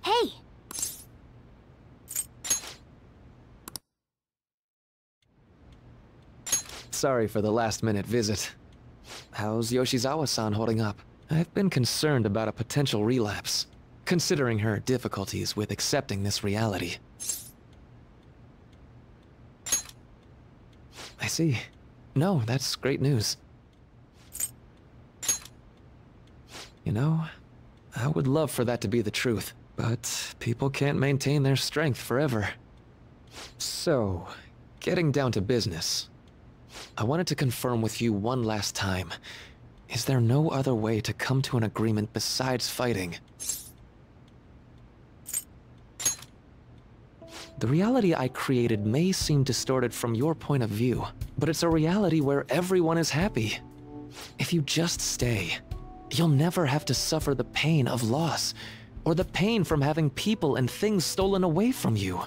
Hey! Sorry for the last-minute visit. How's Yoshizawa-san holding up? I've been concerned about a potential relapse, considering her difficulties with accepting this reality. I see. No, that's great news. You know, I would love for that to be the truth, but people can't maintain their strength forever. So, getting down to business. I wanted to confirm with you one last time. Is there no other way to come to an agreement besides fighting? The reality I created may seem distorted from your point of view, but it's a reality where everyone is happy. If you just stay, you'll never have to suffer the pain of loss, or the pain from having people and things stolen away from you.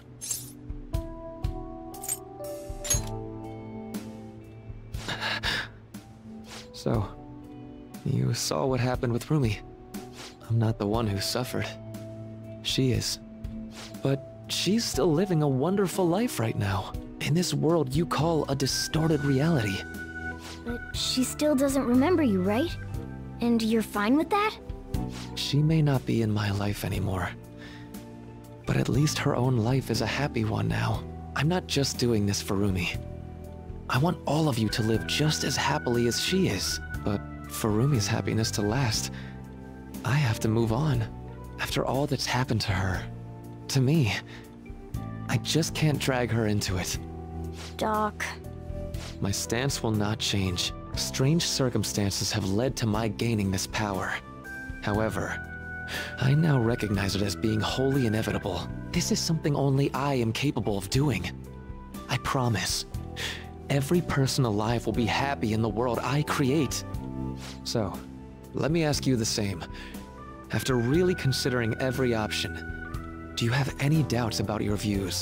So, you saw what happened with Rumi. I'm not the one who suffered. She is. But she's still living a wonderful life right now, in this world you call a distorted reality. But she still doesn't remember you, right? And you're fine with that? She may not be in my life anymore. But at least her own life is a happy one now. I'm not just doing this for Rumi. I want all of you to live just as happily as she is. But for Rumi's happiness to last, I have to move on. After all that's happened to her, to me, I just can't drag her into it. Doc. My stance will not change. Strange circumstances have led to my gaining this power. However, I now recognize it as being wholly inevitable. This is something only I am capable of doing. I promise. Every person alive will be happy in the world I create. So, let me ask you the same. After really considering every option, do you have any doubts about your views?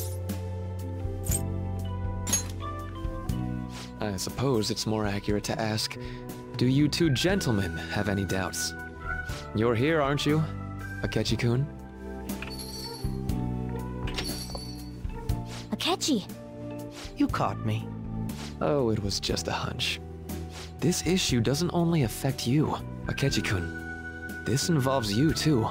I suppose it's more accurate to ask, do you two gentlemen have any doubts? You're here, aren't you, Akechi-kun? Akechi! You caught me. Oh, it was just a hunch. This issue doesn't only affect you, Akechi-kun. This involves you, too.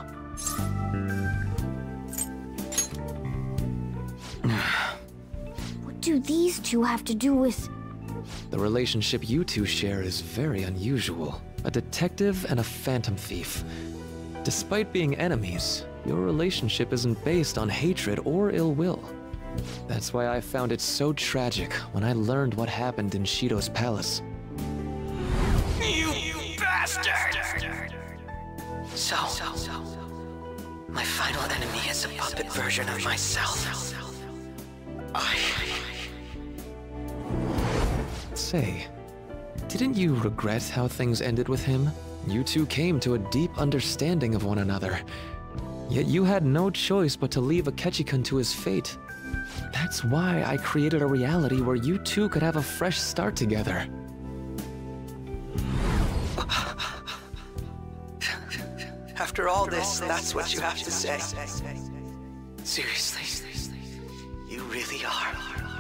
What do these two have to do with... The relationship you two share is very unusual. A detective and a phantom thief. Despite being enemies, your relationship isn't based on hatred or ill will. That's why I found it so tragic when I learned what happened in Shido's palace. You bastard! So, my final enemy is a puppet version of myself. Say, didn't you regret how things ended with him? You two came to a deep understanding of one another. Yet you had no choice but to leave Akechi-kun to his fate. That's why I created a reality where you two could have a fresh start together. After all this, that's what you have to say. Seriously, you really are.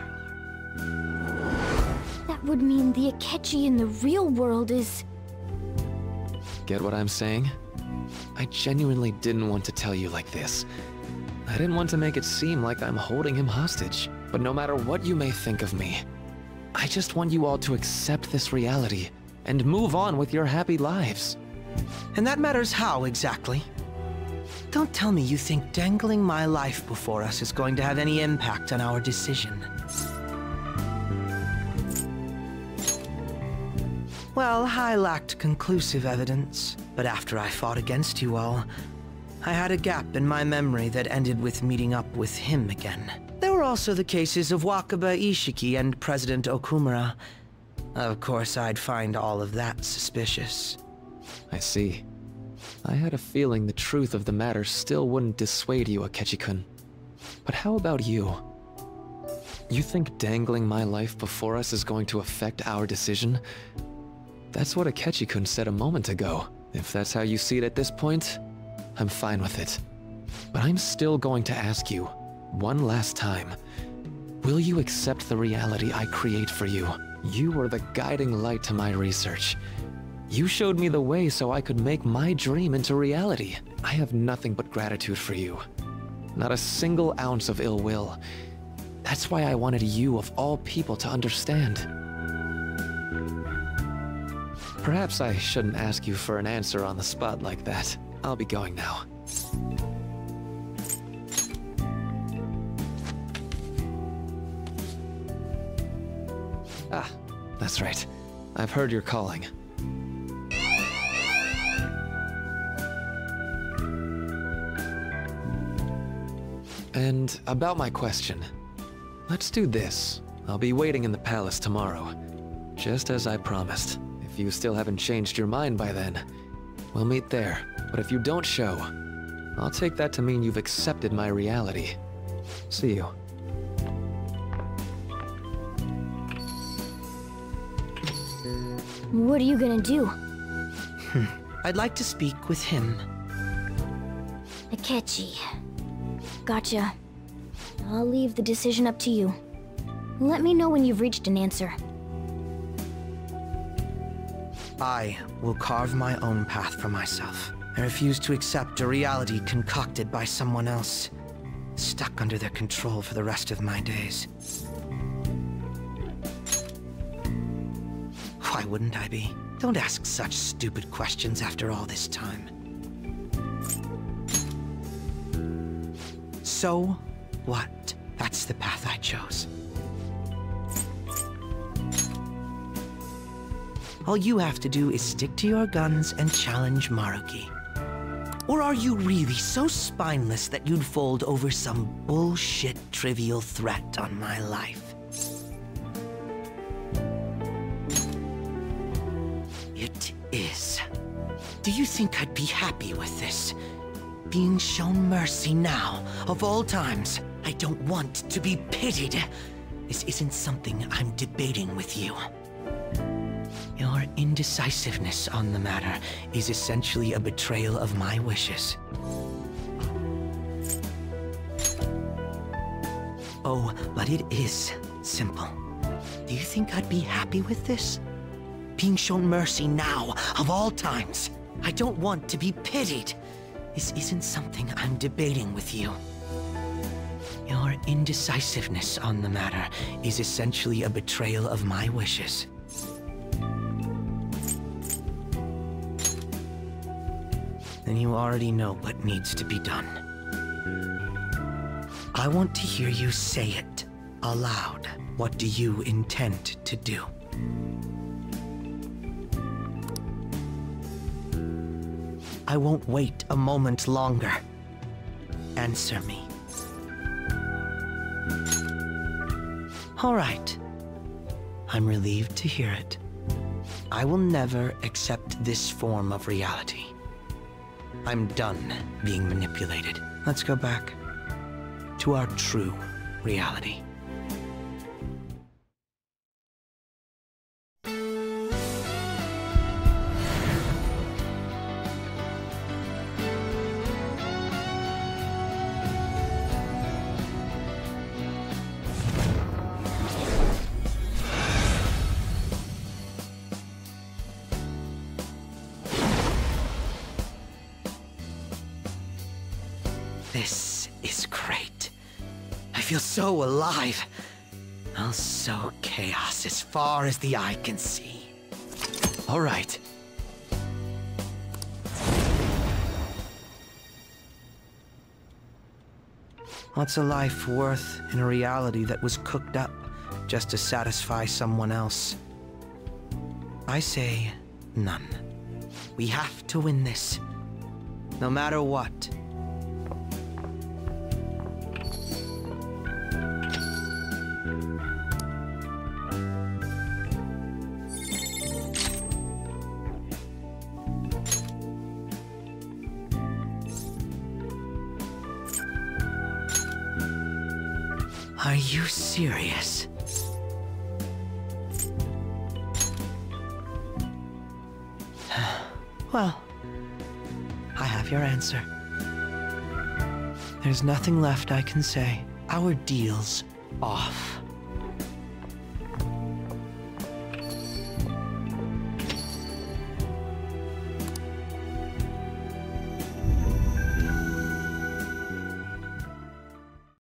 That would mean the Akechi in the real world is... Get what I'm saying? I genuinely didn't want to tell you like this. I didn't want to make it seem like I'm holding him hostage. But no matter what you may think of me, I just want you all to accept this reality and move on with your happy lives. And that matters how, exactly? Don't tell me you think dangling my life before us is going to have any impact on our decision. Well, I lacked conclusive evidence, but after I fought against you all, I had a gap in my memory that ended with meeting up with him again. There were also the cases of Wakaba Ishiki and President Okumura. Of course, I'd find all of that suspicious. I see. I had a feeling the truth of the matter still wouldn't dissuade you, Akechi-kun. But how about you? You think dangling my life before us is going to affect our decision? That's what Akechi-kun said a moment ago. If that's how you see it at this point, I'm fine with it. But I'm still going to ask you, one last time. Will you accept the reality I create for you? You were the guiding light to my research. You showed me the way so I could make my dream into reality. I have nothing but gratitude for you. Not a single ounce of ill will. That's why I wanted you, of all people, to understand. Perhaps I shouldn't ask you for an answer on the spot like that. I'll be going now. Ah, that's right. I've heard you're calling. And about my question. Let's do this. I'll be waiting in the palace tomorrow. Just as I promised. If you still haven't changed your mind by then, we'll meet there. But if you don't show, I'll take that to mean you've accepted my reality. See you. What are you gonna do? I'd like to speak with him. Akechi. Gotcha. I'll leave the decision up to you. Let me know when you've reached an answer. I will carve my own path for myself. I refuse to accept a reality concocted by someone else, stuck under their control for the rest of my days. Why wouldn't I be? Don't ask such stupid questions after all this time. So what? That's the path I chose. All you have to do is stick to your guns and challenge Maruki. Or are you really so spineless that you'd fold over some bullshit trivial threat on my life? It is. Do you think I'd be happy with this? Being shown mercy now, of all times? I don't want to be pitied. This isn't something I'm debating with you. Your indecisiveness on the matter is essentially a betrayal of my wishes. Oh, but it is simple. Do you think I'd be happy with this? Being shown mercy now, of all times? I don't want to be pitied. This isn't something I'm debating with you. Your indecisiveness on the matter is essentially a betrayal of my wishes. Then you already know what needs to be done. I want to hear you say it aloud. What do you intend to do? I won't wait a moment longer. Answer me. All right. I'm relieved to hear it. I will never accept this form of reality. I'm done being manipulated. Let's go back to our true reality. This is great. I feel so alive. I'll sow chaos as far as the eye can see. All right. What's a life worth in a reality that was cooked up just to satisfy someone else? I say none. We have to win this, no matter what. Are you serious? Well, I have your answer. There's nothing left I can say. Our deal's off.